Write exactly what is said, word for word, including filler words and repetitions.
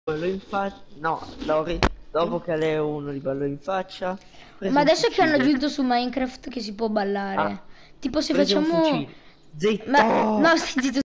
ballo in faccia. No, Lori, dopo che lei è uno di ballo in faccia. Ma adesso che hanno fucile. aggiunto su Minecraft che si può ballare. Ah, Tipo se prese un facciamo... fucile. Zitto! Ma no, stai zitto.